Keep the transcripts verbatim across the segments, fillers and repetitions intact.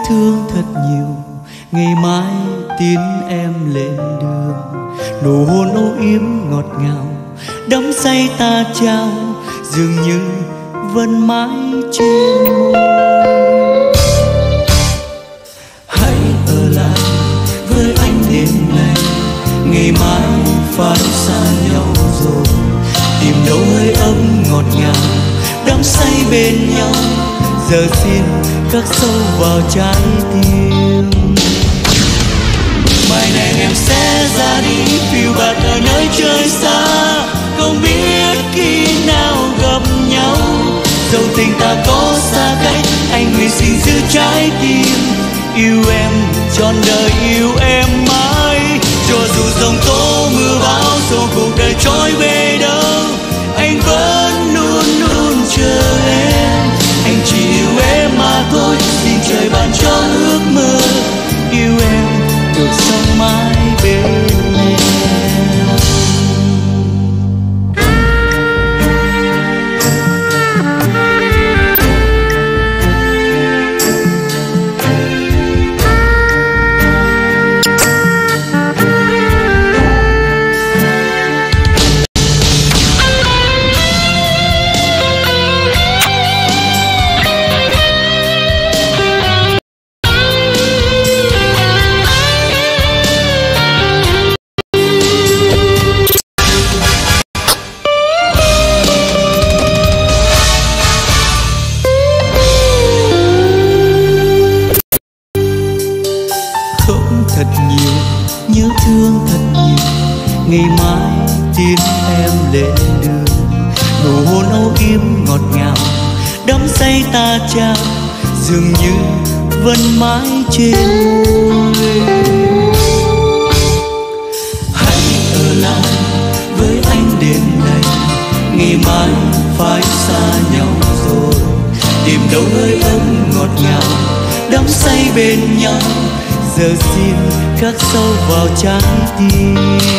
thương thật nhiều, ngày mai tiến em lên đường. Nụ hôn âu yếm ngọt ngào, đắm say ta trao, dường như vẫn mãi trên môi. Hãy ở lại với anh đêm nay, ngày mai phải xa nhau rồi. Tìm đâu hơi ấm ngọt ngào, đắm say bên nhau, giờ xin khắc sâu vào trái tim. Mai này em sẽ ra đi phiêu bạt ở nơi trời xa, không biết khi nào gặp nhau. Dẫu tình ta có xa cách, anh nguyện xin giữ trái tim. Yêu em trọn đời, yêu em mãi. Cho dù giông tố mưa bão, dù cuộc đời trôi về đâu, anh vẫn luôn luôn chờ em. Anh chỉ yêu em mà thôi, xin trời ban cho ước mơ. Yêu em được sống mãi bên em. Thật nhiều, nhớ thương thật nhiều, ngày mai tiến em lên đường. Nụ hôn âu yếm ngọt ngào, đắm say ta trao, dường như vẫn mãi trên môi. Hãy ở lại với anh đêm nay, ngày mai phải xa nhau rồi. Tìm đâu hơi ấm ngọt ngào, đắm say bên nhau, giờ xin khắc sâu vào trái tim.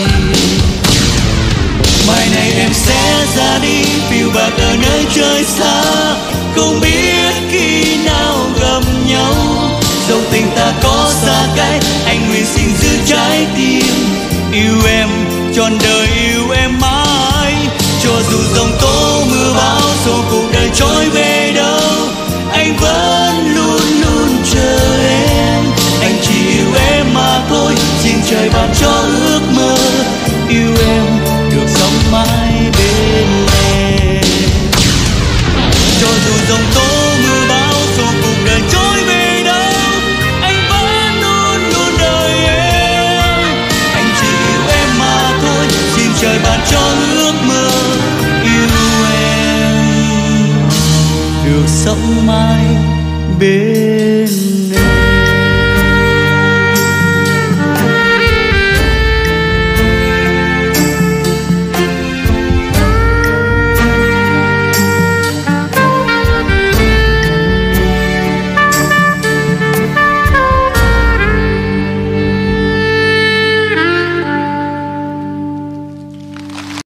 Mai này em sẽ ra đi phiêu bạt ở nơi trời xa, không biết khi nào gặp nhau. Dẫu tình ta có xa cách, anh nguyện xin giữ trái tim. Yêu em trọn đời, yêu em mãi. Cho dù giông tố mưa bão, dù cuộc đời trôi về đâu, anh vẫn luôn luôn chờ em. Anh chỉ yêu em mà thôi, xin trời ban cho ước mơ. Yêu em được sống mãi bên em. Cho dù giông tố mưa bão, dù cuộc đời trôi về đâu, anh vẫn luôn luôn đợi em. Anh chỉ yêu em mà thôi, xin trời ban cho ước mơ. Yêu em được sống mãi bên